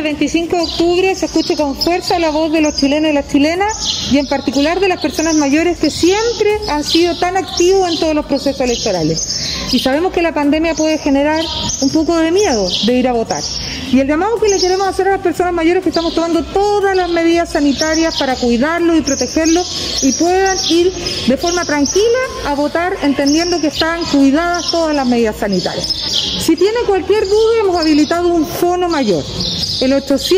25 de octubre se escuche con fuerza la voz de los chilenos y las chilenas, y en particular de las personas mayores que siempre han sido tan activos en todos los procesos electorales. Y sabemos que la pandemia puede generar un poco de miedo de ir a votar. Y el llamado que le queremos hacer a las personas mayores es que estamos tomando todas las medidas sanitarias para cuidarlos y protegerlos y puedan ir de forma tranquila a votar, entendiendo que están cuidadas todas las medidas sanitarias. Si tiene cualquier duda, hemos habilitado un fono mayor, el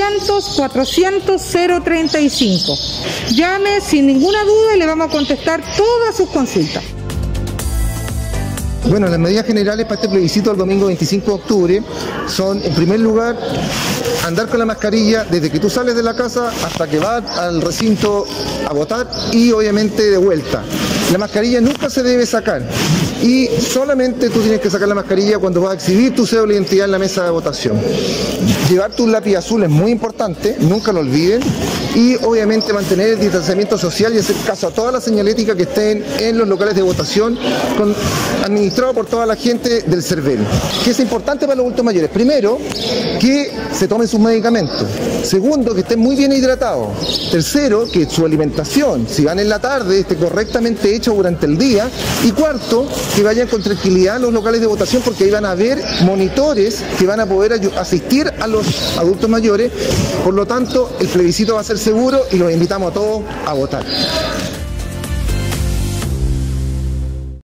800-400-035. Llame sin ninguna duda y le vamos a contestar todas sus consultas. Bueno, las medidas generales para este plebiscito del domingo 25 de octubre son, en primer lugar, andar con la mascarilla desde que tú sales de la casa hasta que vas al recinto a votar y obviamente de vuelta. La mascarilla nunca se debe sacar y solamente tú tienes que sacar la mascarilla cuando vas a exhibir tu cédula de identidad en la mesa de votación. Llevar tu lápiz azul es muy importante, nunca lo olviden, y obviamente mantener el distanciamiento social y hacer caso a toda la señalética que estén en los locales de votación administrado por toda la gente del CERVEL. ¿Qué es importante para los adultos mayores? Primero, que se tomen sus medicamentos. Segundo, que estén muy bien hidratados. Tercero, que su alimentación, si van en la tarde, esté correctamente hecha durante el día. Y cuarto, que vayan con tranquilidad a los locales de votación, porque ahí van a haber monitores que van a poder asistir a los adultos mayores. Por lo tanto, el plebiscito va a ser seguro y los invitamos a todos a votar.